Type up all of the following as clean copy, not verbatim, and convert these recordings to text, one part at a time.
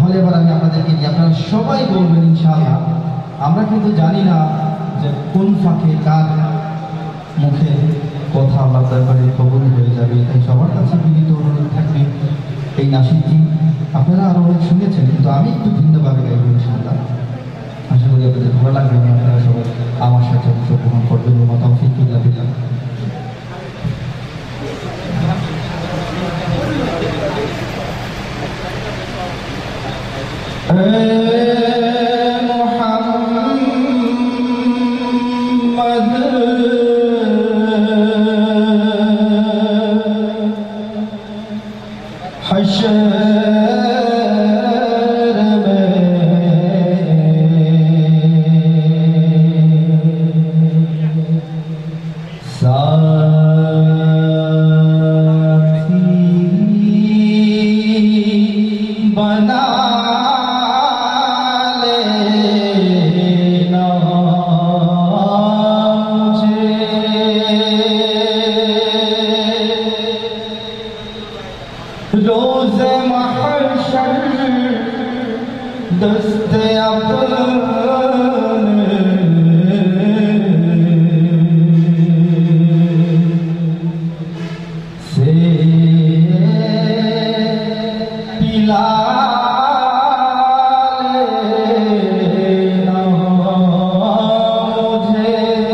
তাহলে এবার আমি আপনাদেরকে নিয়ে আপনারা সবাই বলবেন ইনশাআল্লাহ। আমরা কিন্তু জানি না যে কোন ফাঁকে কার মুখে কথা আল্লাহ দরবারে কবুল হয়ে যাবে, তাই সবার কাছে বিনীত অনুরোধ থাকবে এই নাসিদটি আপনারা আরো অনেক শুনেছেন, কিন্তু আমি একটু ভিন্নভাবে গাইব ইনশাআল্লাহ। আশা করি আপনাদের ভালো লাগবে, আপনারা সবাই আমার সাথে অংশগ্রহণ করবেন। তৌফিক বিল্লাহ। रोज़े महशर दस्ते अपने से पिला लेना मुझे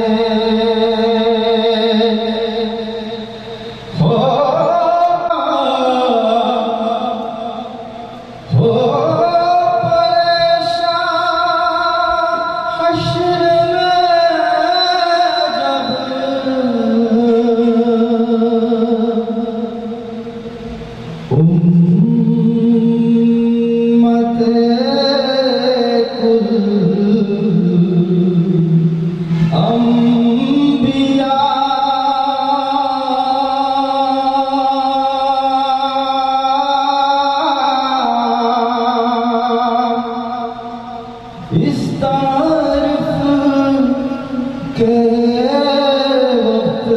इस तारीफ के वक्त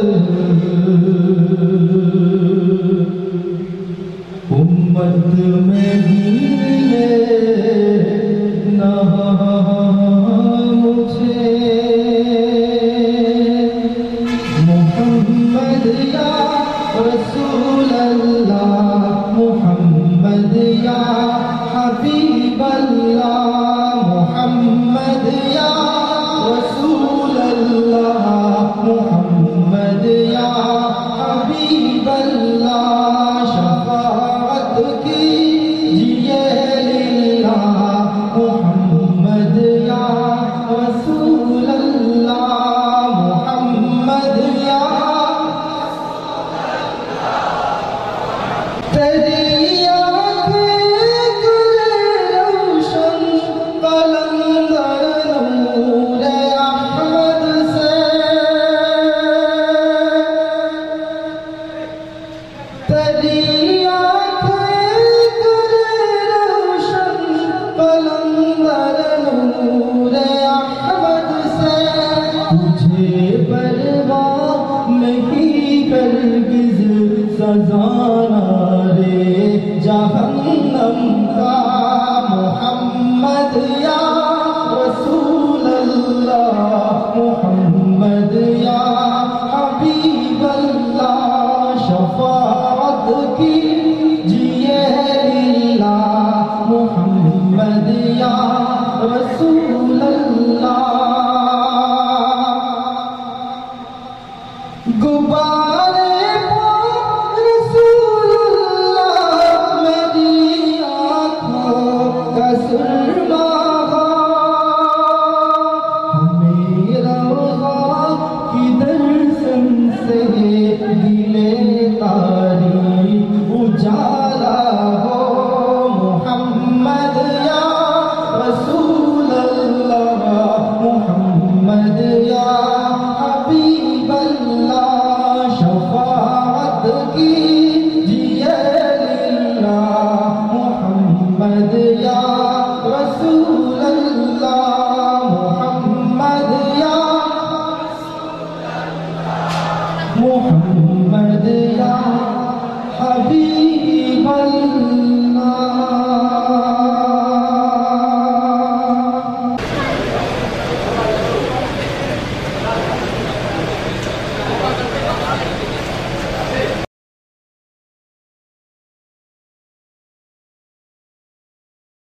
उम्मत में गिने ना मुझे मोहम्मद या रसूल अल्लाह, मोहम्मद या हबीब अल्लाह, मोहम्मद या रसूल अल्लाह, मोहम्मद या हबीब अल्लाह, शफाअत कीजिए लिल्लाह, मोहम्मद या रसूल अल्लाह, मोहम्मद या तेरी सजाना रे जहाँ